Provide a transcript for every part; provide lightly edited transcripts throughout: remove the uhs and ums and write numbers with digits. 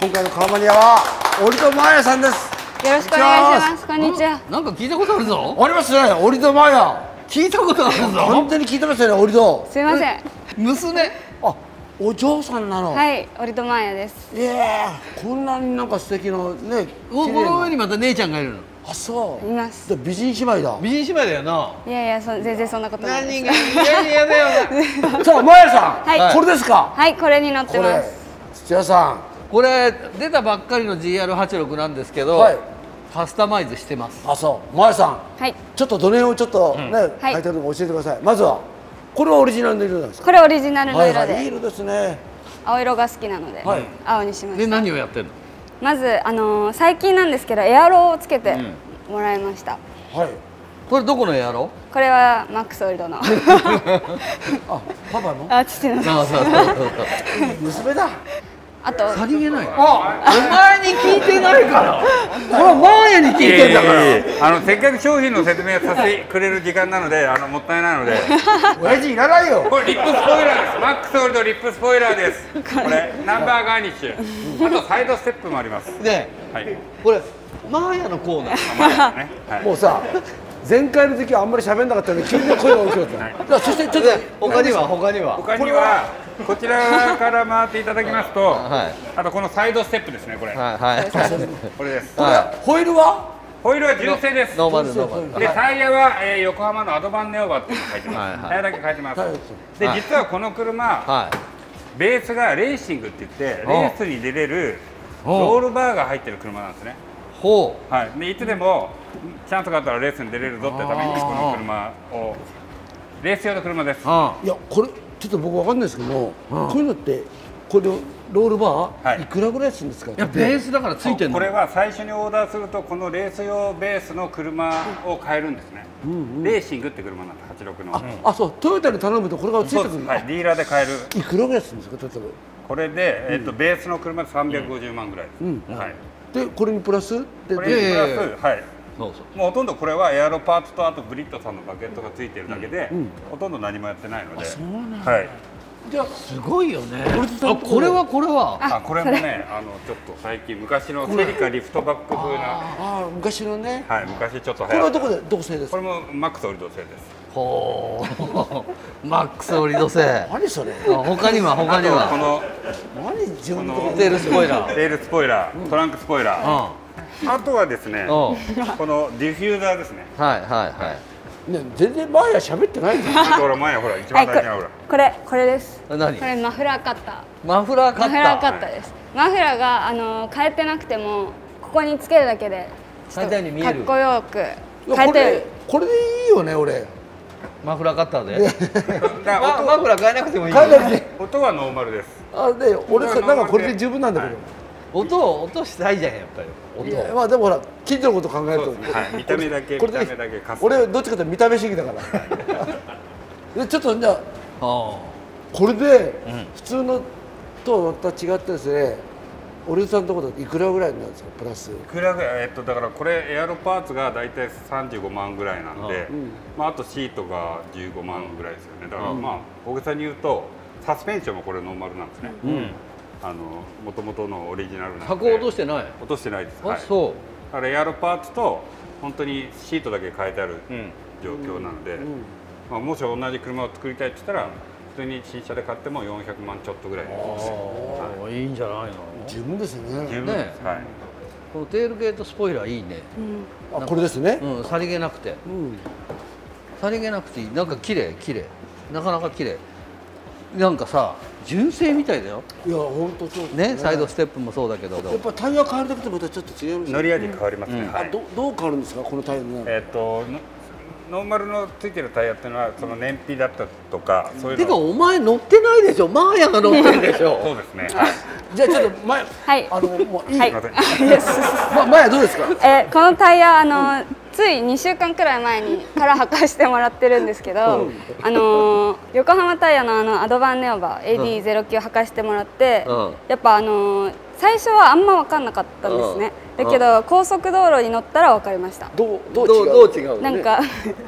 今回の川マニアは折戸真彩さんです。 よろしくお願いします。こんにちは。 なんか聞いたことあるぞ。 ありますね、折戸真彩。 聞いたことあるぞ。 本当に聞いてますよね、折戸。 すいません。 娘。 あ、お嬢さんなの。 はい、折戸真彩です。 いやこんなになんか素敵なね。 この上にまた姉ちゃんがいるの。 あ、そう。 います。 美人姉妹だ。 美人姉妹だよな。 いやいや、全然そんなことないです。 何が嫌だよ。 さあ、真彩さん。 はい。 これですか。 はい、これに乗ってます。 土屋さん。 これ出たばっかりの GR86 なんですけど、カスタマイズしてます。 あ、そう。真彩さん。 はい。 ちょっとどの辺をちょっとね、書いてあるのか教えてください。まずは。これはオリジナルの色なんですか。 これオリジナルの色で。 いい色ですね。 青色が好きなので、青にしました。 で、何をやってるの。 まず最近なんですけどエアロをつけてもらいました。 はい。 これどこのエアロ？ これはマックスオリドの。 あ、パパの？ あ、父の。 娘だ。 あと。 さりげない。あ、お前に聞いてないから。これはマーヤに聞いてんだから。 せっかく商品の説明をさせてくれる時間なので、もったいないので。 親父いらないよ。 これリップスポイラーです。マックスオリドリップスポイラーです。これナンバーガーニッシュ。あとサイドステップもあります。 で、これマーヤのコーナー。 もうさ。前回の時はあんまり喋んなかったので急に声が大きくなった。そしてちょっと他にはこちらから回っていただきますと、あとこのサイドステップですね、これ。これです。 ホイールは？ ホイールは純正です。 ノーマル。 でタイヤは横浜のアドバンネオバっていうのが書いてます。タイヤだけ書いてます。で実はこの車ベースがレーシングって言ってレースに出れるロールバーが入ってる車なんですね。はい。でいつでもチャンスがあったらレースに出れるぞってためにこの車をレース用の車です。いやこれちょっと僕わかんないですけど、こういうのってこれロールバーいくらぐらいするんですか？ いやベースだからついてるの。 これは最初にオーダーするとこのレース用ベースの車を買えるんですね。レーシングって車なんで86の。 あ、そう。トヨタに頼むとこれがついてくる。 はい。ディーラーで買える。 いくらぐらいするんですか？例えば。 これでベースの車で350万ぐらいです。はい。 でこれにプラス？ これにプラス、はい。もうほとんどこれはエアロパーツとあとブリットさんのバケットがついてるだけで、ほとんど何もやってないので。はい。 じゃあすごいよね。あ、これは。 あ、これもね、ちょっと最近昔のセリカリフトバック風な。 あ、昔のね。 はい、昔ちょっと。 これはどこでどこ製ですか？ これもマックスオリド製です。 ほう。マックスオリド製。 何それ？ 他には。 この何自分のテールスポイラー。 テールスポイラー、トランクスポイラー。あとはですね、このディフューザーですね。 ね、全然前は喋ってないんだよ。 ほら前ほら一番大事なほら。 これです。 何？ これマフラーカッター。 マフラーカッターです。マフラーが変えてなくてもここにつけるだけでかっこよく変えてる。 これでいいよね、俺。 マフラーカッターで。マフラー変えなくてもいい。 音はノーマルです。 あ、で、俺なんかこれで十分なんだけど。 音したいじゃんやっぱり。 まあでもほら近所のこと考えると、 見た目だけ俺どっちかというと見た目主義だからでちょっとじゃあこれで普通のとまた違ってですね、折戸さんのところいくらぐらいなんですか？プラスいくらぐらい、だからこれエアロパーツが大体35万ぐらいなんで、あとシートが15万ぐらいですよね。だからまあ大げさに言うとサスペンションもこれノーマルなんですね。もともとのオリジナルなんで箱落としてない？ 落としてないです。 あ、そう。 だからエアロパーツと本当にシートだけ変えてある状況なので、もし同じ車を作りたいって言ったら普通に新車で買っても400万ちょっとぐらいですね。 いいんじゃないの？ 十分ですね。 十分です。はい。 このテールゲートスポイラーいいね。 あ、これですね。 さりげなくて。さりげなくていい。なんか綺麗。なかなか綺麗。なんかさ、純正みたいだよ。 いや、本当そうね。サイドステップもそうだけど。 やっぱタイヤ変えるだけとまたちょっと違いますね。 乗り味変わりますね。 どう変わるんですか、このタイヤの？ ノーマルのついてるタイヤっていうのはその燃費だったとかそういうの。 てかお前乗ってないでしょ。マーヤが乗ってるでしょ。 そうですね。 じゃあちょっと前、もういい。前はどうですか？ このタイヤつい2週間くらい前にから履かしてもらってるんですけど、横浜タイヤのアドバンネオバ AD09 履かしてもらって、やっぱ最初はあんま分かんなかったんですね。だけど高速道路に乗ったら分かりました。 どう違う？ なんか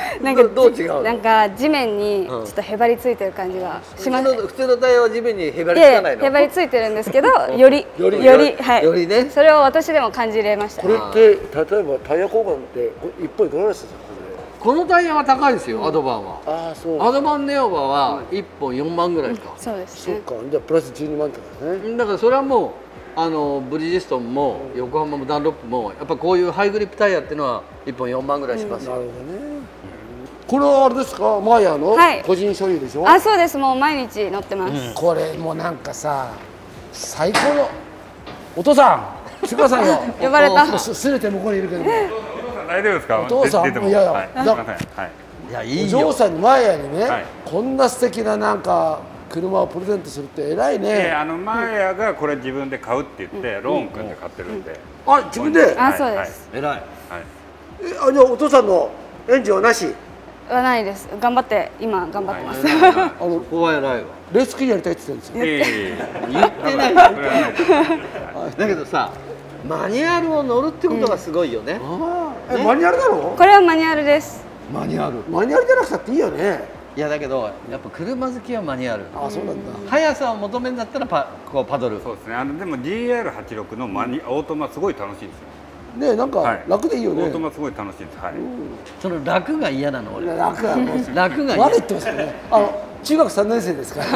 なんかどう違うの？ なんか地面にちょっとへばりついてる感じがします。 普通のタイヤは地面にへばりつかないの？ へばりついてるんですけど、よりはい。 よりね。 それを私でも感じれました。 これって例えばタイヤ交換って一本いくらですか？ このタイヤは高いですよ、アドバンは。 ああ、そう。 アドバンネオバは1本4万ぐらいか。 そうですね。 そうか、じゃあプラス12万とかね。 だからそれはもうブリヂストンも横浜もダンロップもやっぱこういうハイグリップタイヤっていうのは1本4万ぐらいしますよ。 なるほどね。これはあれですか、マーヤの個人所有でしょ？ あ、そうです。もう毎日乗ってます。 これもうなんかさ、最高のお父さん、来てくださいよ。 呼ばれた。 すれて向こうにいるけど。 大丈夫ですか？ お父さん、いやいや、 いや、いいおよ。 嬢さんにマーヤにね、こんな素敵ななんか車をプレゼントするって偉いね。 マーヤがこれ自分で買うって言ってローン組んで買ってるんで。 あ、自分で？ あ、そうです。 偉い。 あ、じゃあお父さんのエンジンはなし？ はないです。頑張って今頑張ってます。 ここは偉いわ。 レースキーやりたいって言ってるんですよ。 言ってない。だけどさ、マニュアルを乗るってことがすごいよね。 マニュアルなの？ これはマニュアルです。 マニュアル。 マニュアルじゃなくたっていいよね。 いやだけどやっぱ車好きはマニュアル。 あ、そうなんだ。 速さを求めるんだったらパドル。 そうですね。でも GR86 のオートマすごい楽しいんですよ。 ね、なんか楽でいいよね。 オートマすごい楽しいです。はい。 その楽が嫌なの俺。 楽が楽が嫌。 悪いってますよね。中学3年生ですから。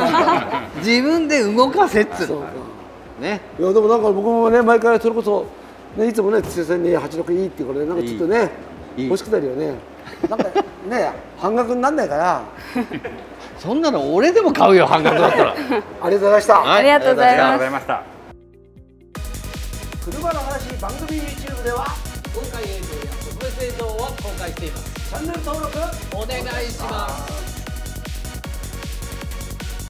自分で動かせっつうの。ね。 いやでもなんか僕もね、毎回それこそね、いつもね、土屋さんに86いいっていうからなんかちょっとね欲しくなるよね。なんかね、半額になんないから。 そんなの俺でも買うよ、半額だったら。 ありがとうございました。 ありがとうございました。 車の話番組 YouTube では公開映像や特別映像を公開しています。 チャンネル登録お願いします。